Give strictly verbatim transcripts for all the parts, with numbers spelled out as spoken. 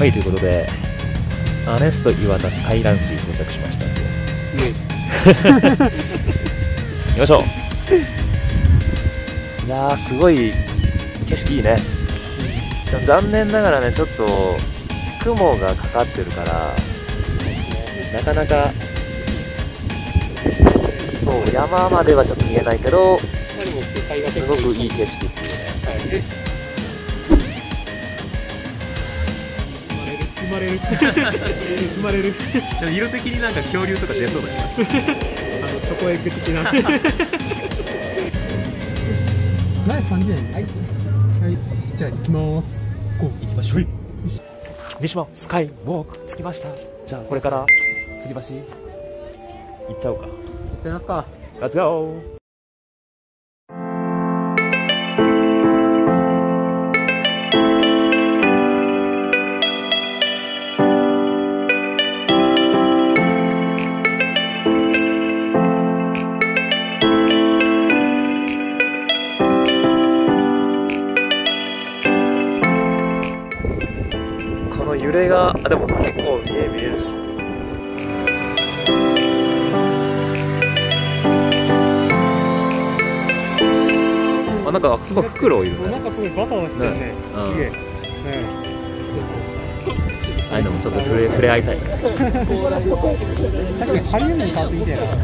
はい、ということでアネスト岩田スカイラウンジに到着しましたんで行きましょう。いやー、すごい景色いいね。でも残念ながらね、ちょっと雲がかかってるからなかなか、そう山まではちょっと見えないけど、すごくいい景色っていうね。 生まれる生まれる色的になんか恐竜とか出そうだよね。 あのチョコエッグ的な前さんじゅうえん。はい、はい、じゃあ行きます。 行きましょう。三島スカイウォーク着きました。じゃあこれから吊り橋行っちゃおうか。 行っちゃいますか。 レッツゴー。この揺れが、あ、でも結構見え見える。あ、なんかすごいフクロウいるね。 なんかすごいバサバサしてるね。 ね、うん、 すげえ。ね、 ああいうのもちょっと触れ触れ合いたい。 確かにハリウッドに変わってみたいな。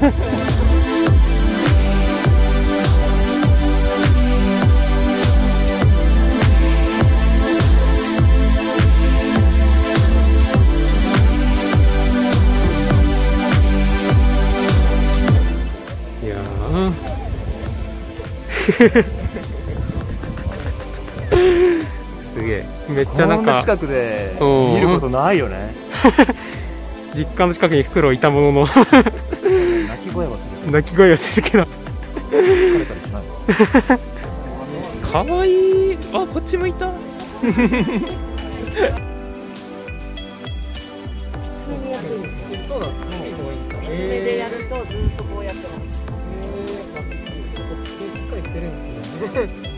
すげえ、めっちゃなんかこんな近くで見ることないよね。実家の近くにフクロウいたものの鳴き声はする鳴き声はするけど疲れたりしない。 かわいい。あ、こっち向いた。 そうなんですね。 目でやるとずっとこうやってます。 しっかりしてるんですね。